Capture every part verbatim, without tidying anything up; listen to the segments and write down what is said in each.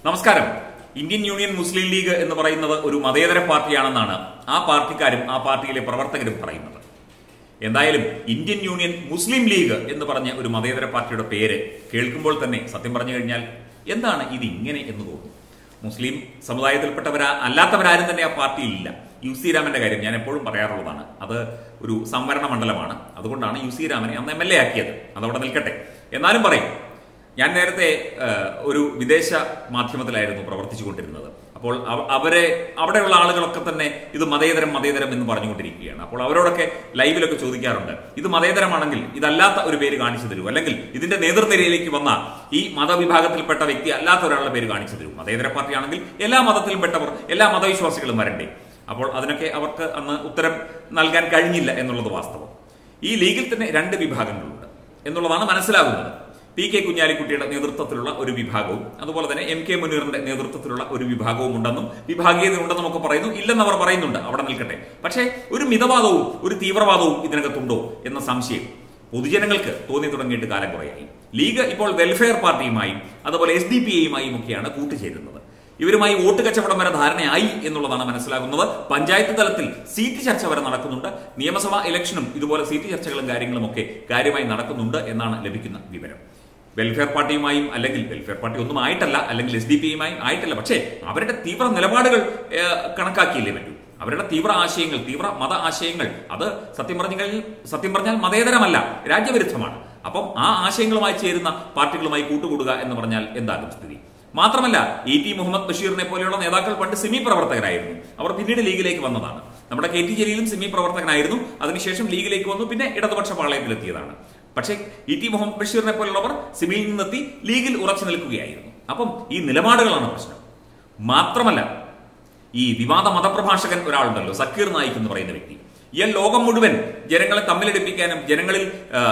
നമസ്കാരം. Indian union മുസ്ലിം league എന്ന് പറയുന്നത് ഒരു മതേതര പാർട്ടിയാണെന്നാണ് ആ പാർട്ടിക്കാരും ആ പാർട്ടിയിലെ പ്രവർത്തകരും പറയുന്നത്. എന്തായാലും ഇന്ത്യൻ യൂണിയൻ മുസ്ലിം ലീഗ് എന്ന് പറഞ്ഞ ഒരു മതേതര പാർട്ടിയുടെ പേര് കേൾക്കുമ്പോൾ തന്നെ സത്യം പറഞ്ഞു കഴിഞ്ഞാൽ എന്താണ് ഇത് ഇങ്ങനെ എന്ന് തോന്നും. മുസ്ലിം സമുദായത്തിൽപ്പെട്ടവരാ അല്ലാത്തവരാരും തന്നെ ആ പാർട്ടിയിൽ ഇല്ല. യു സി രാമന്റെ കാര്യം ഞാൻ എപ്പോഴും പറയാറുള്ളതാണ്. അത് ഒരു സംവരണ മണ്ഡലമാണ്. അതുകൊണ്ടാണ് യു സി രാമനെ അന്ന് എം എൽ എ ആക്കിയത്. അതവിടെ നിൽക്കട്ടെ. എന്നാലും പറയും, ഞാൻ നേരത്തെ ഒരു വിദേശ മാധ്യമത്തിലായിരുന്നു പ്രവർത്തിച്ചുകൊണ്ടിരുന്നത്. അപ്പോൾ അവരെ അവിടെയുള്ള ആളുകളൊക്കെ തന്നെ ഇത് മതേതരം മതേതരം എന്ന് പറഞ്ഞുകൊണ്ടിരിക്കുകയാണ്. അപ്പോൾ അവരോടൊക്കെ ലൈവിലൊക്കെ ചോദിക്കാറുണ്ട്, ഇത് മതേതരമാണെങ്കിൽ ഇതല്ലാത്ത ഒരു പേര് കാണിച്ചു തരൂ, അല്ലെങ്കിൽ ഇതിന്റെ നേതൃനിരയിലേക്ക് വന്ന ഈ മതവിഭാഗത്തിൽപ്പെട്ട വ്യക്തി അല്ലാത്ത ഒരാളുടെ പേര് കാണിച്ചു തരൂ. മതേതര പാർട്ടിയാണെങ്കിൽ എല്ലാ മതത്തിലും പെട്ടവർ, എല്ലാ മതവിശ്വാസികളും വരണ്ടേ. അപ്പോൾ അതിനൊക്കെ അവർക്ക് അന്ന് ഉത്തരം നൽകാൻ കഴിഞ്ഞില്ല എന്നുള്ളത് വാസ്തവം. ഈ ലീഗിൽ തന്നെ രണ്ട് വിഭാഗങ്ങളുണ്ട് എന്നുള്ളതാണ് മനസ്സിലാകുന്നത്. പി കെ കുഞ്ഞാലിക്കുട്ടിയുടെ നേതൃത്വത്തിലുള്ള ഒരു വിഭാഗവും അതുപോലെ തന്നെ എം കെ മുനീറിന്റെ നേതൃത്വത്തിലുള്ള ഒരു വിഭാഗവും ഉണ്ടെന്നും വിഭാഗീയത ഉണ്ടെന്നും ഒക്കെ പറയുന്നു. ഇല്ലെന്നവർ പറയുന്നുണ്ട്. അവിടെ നിൽക്കട്ടെ. പക്ഷേ ഒരു മിതവാദവും ഒരു തീവ്രവാദവും ഇതിനകത്തുണ്ടോ എന്ന സംശയം പൊതുജനങ്ങൾക്ക് തോന്നി തുടങ്ങിയിട്ട് കാലം കുറയായി. ലീഗ് ഇപ്പോൾ വെൽഫെയർ പാർട്ടിയുമായും അതുപോലെ എസ് ഡി പി ഐയുമായും ഒക്കെയാണ് കൂട്ടുചേരുന്നത്. ഇവരുമായി വോട്ട് കച്ചവടം വരെ ധാരണയായി എന്നുള്ളതാണ് മനസ്സിലാകുന്നത്. പഞ്ചായത്ത് തലത്തിൽ സീറ്റ് ചർച്ച വരെ നടക്കുന്നുണ്ട്. നിയമസഭാ ഇലക്ഷനും ഇതുപോലെ സീറ്റ് ചർച്ചകളും കാര്യങ്ങളും ഒക്കെ കാര്യമായി നടക്കുന്നുണ്ട് എന്നാണ് ലഭിക്കുന്ന വിവരം. വെൽഫെയർ പാർട്ടിയുമായും, അല്ലെങ്കിൽ വെൽഫെയർ പാർട്ടി ഒന്നും ആയിട്ടല്ല, അല്ലെങ്കിൽ എസ് ഡി പി ഐയുമായും ആയിട്ടല്ല. പക്ഷേ അവരുടെ തീവ്ര നിലപാടുകൾ കണക്കാക്കിയില്ലേ പറ്റൂ. അവരുടെ തീവ്ര ആശയങ്ങൾ, തീവ്ര മത ആശയങ്ങൾ, അത് സത്യം പറഞ്ഞാൽ സത്യം പറഞ്ഞാൽ മതേതരമല്ല, രാജ്യവിരുദ്ധമാണ്. അപ്പം ആ ആശയങ്ങളുമായി ചേരുന്ന പാർട്ടികളുമായി കൂട്ടുകൂടുക എന്ന് പറഞ്ഞാൽ എന്താകും സ്ഥിതി? മാത്രമല്ല, ഇ ടി മുഹമ്മദ് ബഷീറിനെ പോലെയുള്ള നേതാക്കൾ പണ്ട് സിമി പ്രവർത്തകരായിരുന്നു. അവർ പിന്നീട് ലീഗിലേക്ക് വന്നതാണ്. നമ്മുടെ കെ ടി ജലീലും സിമി പ്രവർത്തകനായിരുന്നു. അതിനുശേഷം ലീഗിലേക്ക് വന്നു, പിന്നെ ഇടതുപക്ഷ പാളയത്തിലെത്തിയതാണ്. പക്ഷേ ഇ ടി മുഹമ്മദ് ബഷീറിനെ പോലുള്ളവർ സിമിയിൽ നിന്നെത്തി ലീഗിൽ ഉറച്ചു നിൽക്കുകയായിരുന്നു. അപ്പം ഈ നിലപാടുകളാണ് പ്രശ്നം. മാത്രമല്ല, ഈ വിവാദ മതപ്രഭാഷകൻ ഒരാളുണ്ടല്ലോ, സക്കീർ നായിക് എന്ന് പറയുന്ന വ്യക്തി. ഇയാൾ ലോകം മുഴുവൻ ജനങ്ങളെ തമ്മിലടിപ്പിക്കാനും ജനങ്ങളിൽ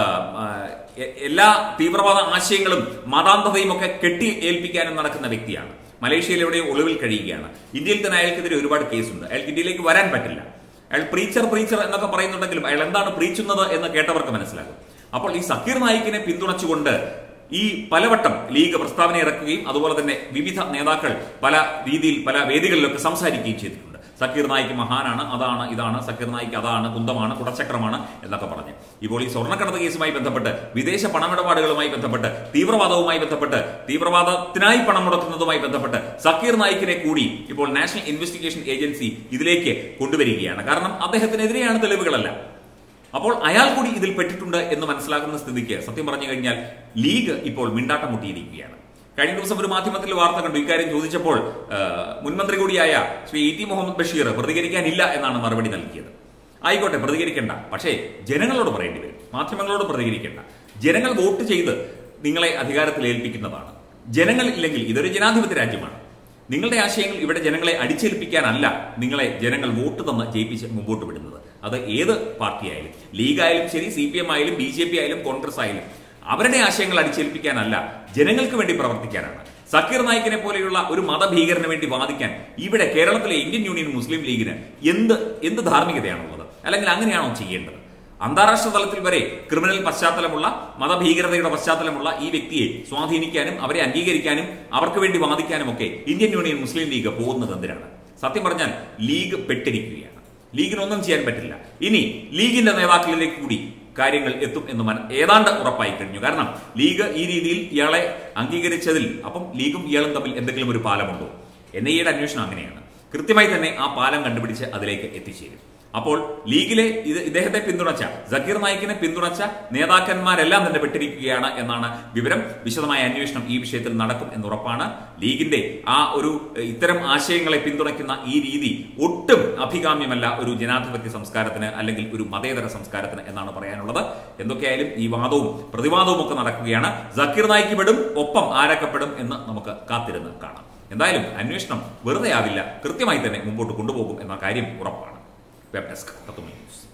എല്ലാ തീവ്രവാദ ആശയങ്ങളും മതാന്ധതയും ഒക്കെ കെട്ടി ഏൽപ്പിക്കാനും നടക്കുന്ന വ്യക്തിയാണ്. മലേഷ്യയിൽ എവിടെയോ ഒളിവിൽ കഴിയുകയാണ്. ഇന്ത്യയിൽ തന്നെ അയാൾക്കെതിരെ ഒരുപാട് കേസുണ്ട്. അയാൾക്ക് ഇന്ത്യയിലേക്ക് വരാൻ പറ്റില്ല. അയാൾ പ്രീച്ചർ പ്രീച്ചർ എന്നൊക്കെ പറയുന്നുണ്ടെങ്കിലും അയാൾ എന്താണ് പ്രീച്ചുന്നത് എന്ന് കേട്ടവർക്ക് മനസ്സിലാകും. അപ്പോൾ ഈ സക്കീർ നായിക്കിനെ പിന്തുണച്ചുകൊണ്ട് ഈ പലവട്ടം ലീഗ് പ്രസ്താവന ഇറക്കുകയും അതുപോലെ തന്നെ വിവിധ നേതാക്കൾ പല രീതിയിൽ പല വേദികളിലൊക്കെ സംസാരിക്കുകയും ചെയ്തിട്ടുണ്ട്. സക്കീർ നായിക്ക് മഹാനാണ്, അതാണ് ഇതാണ്, സക്കീർ നായിക്ക് അതാണ്, കുന്തമാണ്, കുടച്ചക്രമാണ് എന്നൊക്കെ പറഞ്ഞ്. ഇപ്പോൾ ഈ സ്വർണ്ണക്കടത്ത് കേസുമായി ബന്ധപ്പെട്ട്, വിദേശ പണമിടപാടുകളുമായി ബന്ധപ്പെട്ട്, തീവ്രവാദവുമായി ബന്ധപ്പെട്ട്, തീവ്രവാദത്തിനായി പണം മുടക്കുന്നതുമായി ബന്ധപ്പെട്ട് സക്കീർ നായിക്കിനെ കൂടി ഇപ്പോൾ നാഷണൽ ഇൻവെസ്റ്റിഗേഷൻ ഏജൻസി ഇതിലേക്ക് കൊണ്ടുവരികയാണ്. കാരണം അദ്ദേഹത്തിനെതിരെയാണ് തെളിവുകളല്ല. അപ്പോൾ അയാൾ കൂടി ഇതിൽ പെട്ടിട്ടുണ്ട് എന്ന് മനസ്സിലാക്കുന്ന സ്ഥിതിക്ക് സത്യം പറഞ്ഞു കഴിഞ്ഞാൽ ലീഗ് ഇപ്പോൾ മിണ്ടാട്ടം മുട്ടിയിരിക്കുകയാണ്. കഴിഞ്ഞ ദിവസം ഒരു മാധ്യമത്തിൽ വാർത്ത കണ്ടു. ഇക്കാര്യം ചോദിച്ചപ്പോൾ മുൻമന്ത്രി കൂടിയായ ശ്രീ ഇ ടി മുഹമ്മദ് ബഷീർ പ്രതികരിക്കാനില്ല എന്നാണ് മറുപടി നൽകിയത്. ആയിക്കോട്ടെ, പ്രതികരിക്കേണ്ട. പക്ഷേ ജനങ്ങളോട് പറയേണ്ടി വരും. മാധ്യമങ്ങളോട് പ്രതികരിക്കേണ്ട. ജനങ്ങൾ വോട്ട് ചെയ്ത് നിങ്ങളെ അധികാരത്തിൽ ഏൽപ്പിക്കുന്നതാണ്. ജനങ്ങൾ ഇല്ലെങ്കിൽ, ഇതൊരു ജനാധിപത്യ രാജ്യമാണ്. നിങ്ങളുടെ ആശയങ്ങൾ ഇവിടെ ജനങ്ങളെ അടിച്ചേൽപ്പിക്കാനല്ല നിങ്ങളെ ജനങ്ങൾ വോട്ട് തന്ന് ജയിപ്പിച്ച് മുമ്പോട്ട് വിടുന്നത്. അത് ഏത് പാർട്ടിയായാലും, ലീഗായാലും ശരി, സി പി എം ആയാലും ബി ജെ പി ആയാലും കോൺഗ്രസ് ആയാലും, അവരുടെ ആശയങ്ങൾ അടിച്ചേൽപ്പിക്കാനല്ല, ജനങ്ങൾക്ക് വേണ്ടി പ്രവർത്തിക്കാനാണ്. സക്കീർ നായിക്കിനെ പോലെയുള്ള ഒരു മതഭീകരന് വേണ്ടി വാദിക്കാൻ ഇവിടെ കേരളത്തിലെ ഇന്ത്യൻ യൂണിയൻ മുസ്ലിം ലീഗിന് എന്ത് എന്ത് ധാർമ്മികതയാണുള്ളത്? അല്ലെങ്കിൽ അങ്ങനെയാണോ ചെയ്യേണ്ടത്? അന്താരാഷ്ട്ര തലത്തിൽ വരെ ക്രിമിനൽ പശ്ചാത്തലമുള്ള, മതഭീകരതയുടെ പശ്ചാത്തലമുള്ള ഈ വ്യക്തിയെ സ്വാധീനിക്കാനും അവരെ അംഗീകരിക്കാനും അവർക്ക് വേണ്ടി വാദിക്കാനും ഒക്കെ ഇന്ത്യൻ യൂണിയൻ മുസ്ലിം ലീഗ് പോകുന്നത് എന്തിനാണ്? സത്യം പറഞ്ഞാൽ ലീഗ് പെട്ടിരിക്കുകയാണ്. ലീഗിനൊന്നും ചെയ്യാൻ പറ്റില്ല. ഇനി ലീഗിന്റെ നേതാക്കളിലേക്ക് കൂടി കാര്യങ്ങൾ എത്തും എന്ന് മന ഏതാണ്ട് ഉറപ്പായി കഴിഞ്ഞു. കാരണം ലീഗ് ഈ രീതിയിൽ ഇയാളെ അംഗീകരിച്ചതിൽ അപ്പം ലീഗും ഇയാളും തമ്മിൽ എന്തെങ്കിലും ഒരു പാലമുണ്ടോ? എൻ ഐ എയുടെ അന്വേഷണം അങ്ങനെയാണ്. കൃത്യമായി തന്നെ ആ പാലം കണ്ടുപിടിച്ച് അതിലേക്ക് എത്തിച്ചേരും. അപ്പോൾ ലീഗിലെ ഇത് ഇദ്ദേഹത്തെ പിന്തുണച്ച, സക്കീർ നായിക്കിനെ പിന്തുണച്ച നേതാക്കന്മാരെല്ലാം തന്നെ പെട്ടിരിക്കുകയാണ് എന്നാണ് വിവരം. വിശദമായ അന്വേഷണം ഈ വിഷയത്തിൽ നടക്കും എന്നുറപ്പാണ്. ലീഗിന്റെ ആ ഒരു ഇത്തരം ആശയങ്ങളെ പിന്തുണയ്ക്കുന്ന ഈ രീതി ഒട്ടും അഭികാമ്യമല്ല ഒരു ജനാധിപത്യ സംസ്കാരത്തിന്, അല്ലെങ്കിൽ ഒരു മതേതര സംസ്കാരത്തിന് എന്നാണ് പറയാനുള്ളത്. എന്തൊക്കെയായാലും ഈ വാദവും പ്രതിവാദവും ഒക്കെ നടക്കുകയാണ്. സക്കീർ നായിക്ക് പെടും, ഒപ്പം ആരക്കപ്പെടും എന്ന് നമുക്ക് കാത്തിരുന്ന് കാണാം. എന്തായാലും അന്വേഷണം വെറുതെ ആവില്ല, കൃത്യമായി തന്നെ മുമ്പോട്ട് കൊണ്ടുപോകും എന്ന കാര്യം ഉറപ്പാണ്. Web desk, Tatwamayi.